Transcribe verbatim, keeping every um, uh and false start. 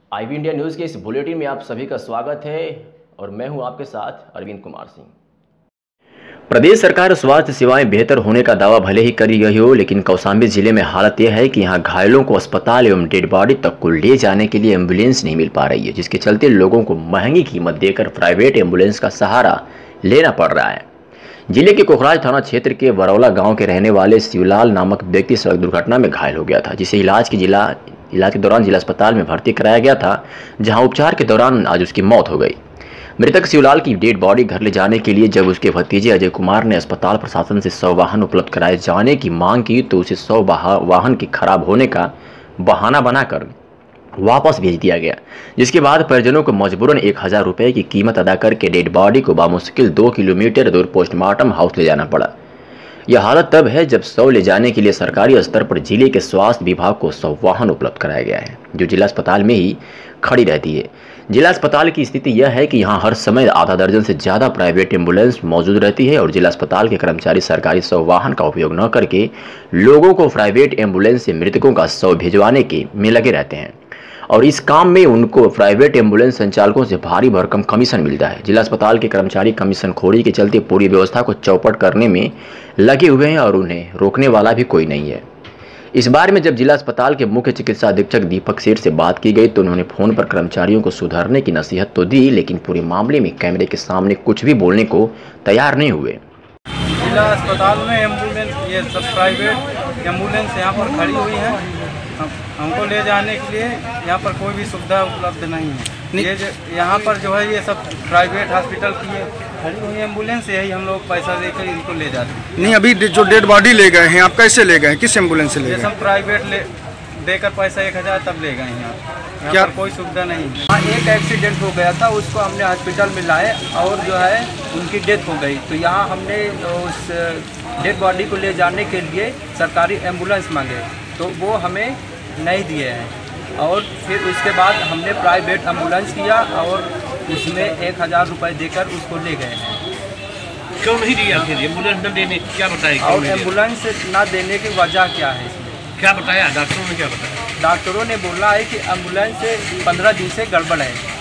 IB India news के इस bulletin में आप सभी का स्वागत है और मैं हूं आपके साथ अरविंद कुमार सिंह। प्रदेश सरकार स्वास्थ्य सेवाएं बेहतर होने का दावा भले ही करी गई हो, लेकिन कौशाम्बी जिले में हालत यह है कि यहां घायलों को अस्पताल एवं डेड बॉडी तक को ले जाने के लिए एम्बुलेंस नहीं मिल पा रही है, जिसके चलते लोगों को महंगी कीमत देकर प्राइवेट एम्बुलेंस का सहारा लेना पड़ रहा है। जिले के कोखराज थाना क्षेत्र के बरौला गांव के रहने वाले शिवलाल नामक व्यक्ति सड़क दुर्घटना में घायल हो गया था, जिसे इलाज के जिला इलाज के दौरान जिला अस्पताल में भर्ती कराया गया था, जहां उपचार के दौरान आज उसकी मौत हो गई। मृतक शिवलाल की डेड बॉडी घर ले जाने के लिए जब उसके भतीजे अजय कुमार ने अस्पताल प्रशासन से सौ वाहन उपलब्ध कराए जाने की मांग की, तो उसे सौ वाहन के खराब होने का बहाना बनाकर वापस भेज दिया गया, जिसके बाद परिजनों को मजबूरन एक हजार रुपये की कीमत अदा करके डेड बॉडी को बामुश्किल दो किलोमीटर दूर पोस्टमार्टम हाउस ले जाना पड़ा। यह हालत तब है जब शव ले जाने के लिए सरकारी स्तर पर जिले के स्वास्थ्य विभाग को सौ वाहन उपलब्ध कराया गया है, जो जिला अस्पताल में ही खड़ी रहती है। जिला अस्पताल की स्थिति यह है कि यहाँ हर समय आधा दर्जन से ज़्यादा प्राइवेट एम्बुलेंस मौजूद रहती है और जिला अस्पताल के कर्मचारी सरकारी शव वाहन का उपयोग न करके लोगों को प्राइवेट एम्बुलेंस से मृतकों का शव भिजवाने के में लगे रहते हैं और इस काम में उनको प्राइवेट एम्बुलेंस संचालकों से भारी भरकम कमीशन मिलता है। जिला अस्पताल के कर्मचारी कमीशन खोरी के चलते पूरी व्यवस्था को चौपट करने में लगे हुए हैं और उन्हें रोकने वाला भी कोई नहीं है। इस बारे में जब जिला अस्पताल के मुख्य चिकित्सा अधीक्षक दीपक सेठ से बात की गई तो उन्होंने फोन पर कर्मचारियों को सुधारने की नसीहत तो दी, लेकिन पूरे मामले में कैमरे के सामने कुछ भी बोलने को तैयार नहीं हुए। जिला अस्पताल में एम्बुलेंस ये सब प्राइवेट एम्बुलेंस यहाँ पर खड़ी हुई है, हम, हमको ले जाने के लिए यहाँ पर कोई भी सुविधा उपलब्ध नहीं है। ये यहाँ पर जो है ये सब प्राइवेट हॉस्पिटल की खड़ी हुई एम्बुलेंस, यही हम लोग पैसा देकर इनको ले जाते हैं। नहीं, अभी जो डेड बॉडी ले गए हैं आप कैसे ले गए, किस एम्बुलेंस से ले गए? ये सब प्राइवेट ले देकर पैसा एक हज़ार तब ले गए हैं। यहाँ क्या पर कोई सुविधा नहीं है। हाँ, एक एक्सीडेंट हो गया था, उसको हमने हॉस्पिटल में लाए और जो है उनकी डेथ हो गई, तो यहाँ हमने उस डेड बॉडी को ले जाने के लिए सरकारी एम्बुलेंस मांगे तो वो हमें नहीं दिए हैं और फिर उसके बाद हमने प्राइवेट एम्बुलेंस किया और उसमें एक हज़ार रुपये देकर उसको ले गए हैं। क्यों नहीं दिया फिर एम्बुलेंस न देने, क्या बताया? और एम्बुलेंस ना देने की वजह क्या है इसमें? क्या बताया डॉक्टरों ने, क्या बताया? डॉक्टरों ने बोला है कि एम्बुलेंस पंद्रह दिन से गड़बड़ है।